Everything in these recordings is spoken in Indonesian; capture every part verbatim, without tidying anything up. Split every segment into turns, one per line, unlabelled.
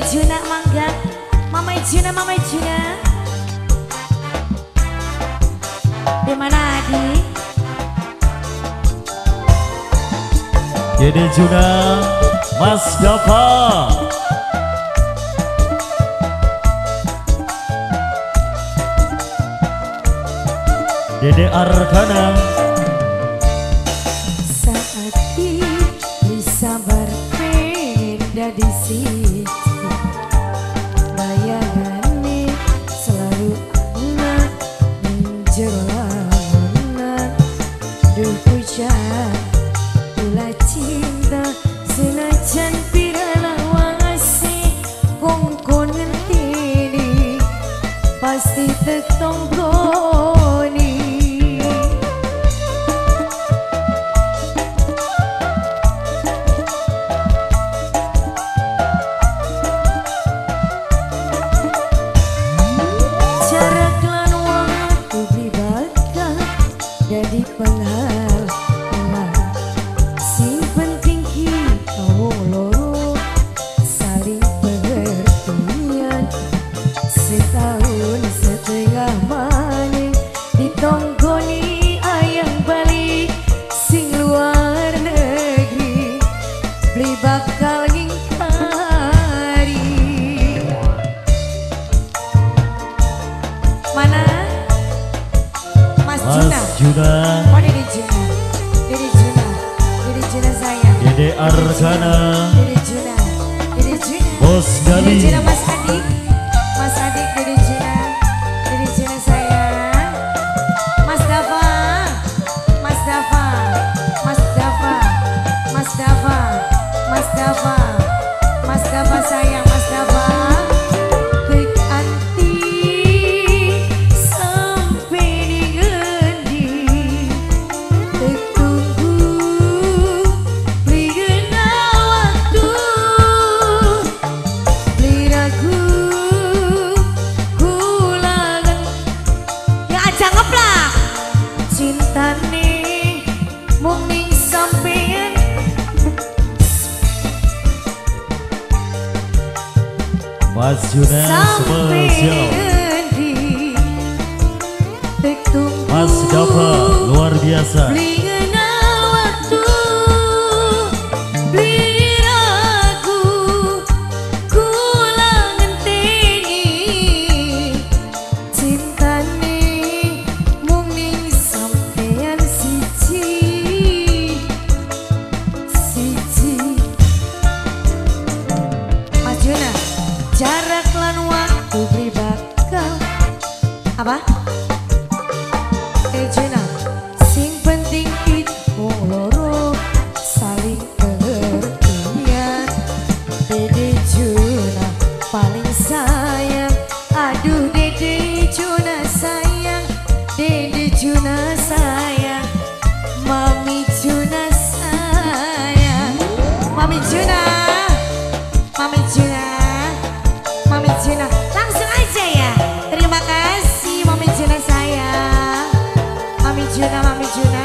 Juna mangga, Mama Juna, Mama Juna. Di mana Adi?
Dede Juna, Mas Dava. Dede Arkana.
Saat ini sabar pengen di situ, bayangannya selalu nak menjelaskan. Duh hujan, ulah cinta senajan pirala wangasi kongkon ngentini pasti tetonggoni. Jadi penghalang, sing penting kita loro saling pengertian. Setahun setengah maning ditonggoni ayang balik sing luar negeri beli bakal ngingkari. Mana Mas Juna?
Juna.
Oh Dede Juna, Dede Juna, Dede Juna sayang.
Dede Arkana.
Dede Juna, Dede Juna.
Bos Gali.
Dede Juna Mas Adik, Mas Adik Dede Juna, Dede Juna sayang. Mas Dava, Mas Dava, Mas Dava, Mas Dava, Mas Dava, Mas Dava sayang, Mas Dava. Cintane mung ning sampeyan
Mas Juna spesial. Mas Dava luar biasa.
Jarak lan waktu beri bakal apa? Dede Juna, sing penting itu loro saling pengertian. Dede Juna paling sayang, aduh Dede Juna sayang, Dede Juna sayang, Mami Juna sayang, Mami Juna, Mami Juna. Mami Juna, langsung aja ya. Terima kasih Mami Juna sayang. Mami Juna, Mami Juna.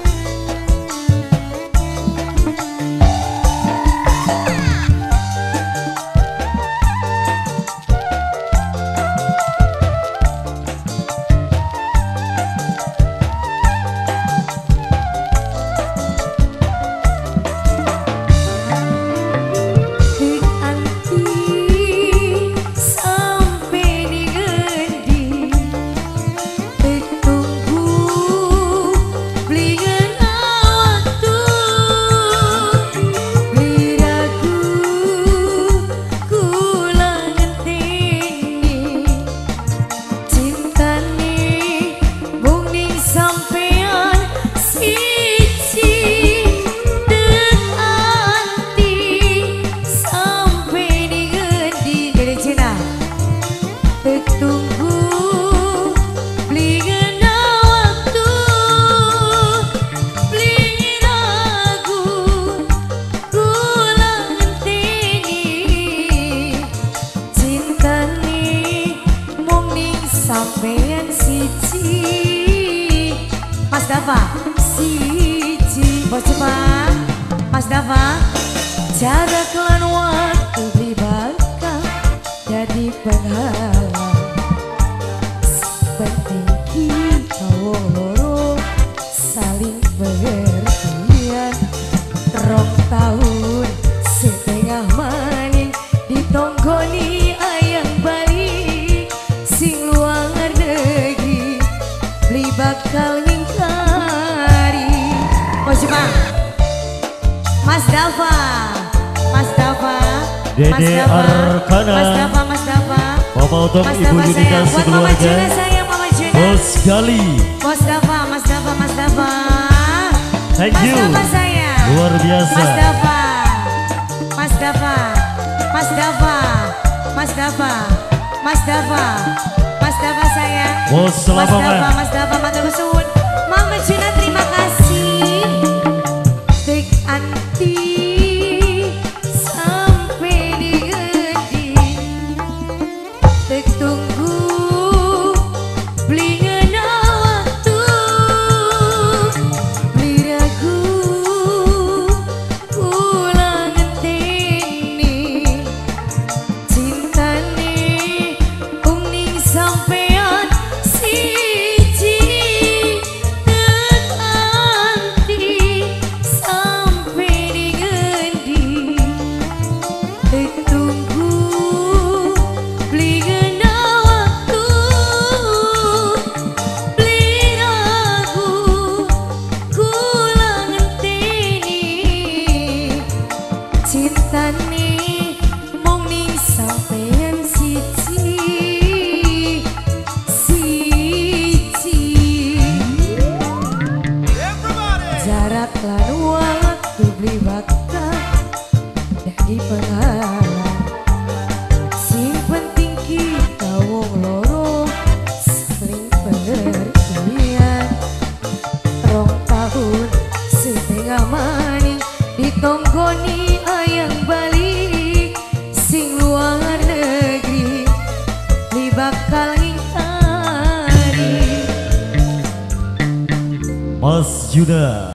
Sampeyan siji Mas Dava siji Bos Jepang Mas Dava jarak lan waktu beri bakal Mas Dava, Mas Dava,
Dede
Mas Dava,
Arkana.
Mas Dava, Mas Dava,
Papa Utong,
Mas
Ibu
Dava
Yunita
sayang, buat Mama
sekeluarga.
Juna sayang, Mama Juna.
Bos Gali,
Mas Dava, Mas Dava, Mas Dava.
thank
Mas
you.
Dava sayang.
Luar biasa.
Mas Dava, Mas Dava, Mas Dava, Mas Dava, Mas Dava, Mas Dava sayang.
Bos
Mas Dava,
Lamongan.
Mas Dava, matur suwun. Mama Juna terima kasih. Tek anti sampai di geding. Tek tunggu beli ngena waktu. Beli ragu pulang ngenteni. Cinta nih umning sampean siji. Tek anti sampai di geding. Tek tunggu beli ngena waktu. Beli ragu kula ngenteni. Cinta nih mung ning sampean siji. Siji. Jarak lan waktu beli bakal dari pengalaman. Sing penting kita wong loro saling pengertian. Rong tahun setengah maning ditonggoni ayang balik. Sing luar negeri li bakal ngingkari.
Mas Yuda.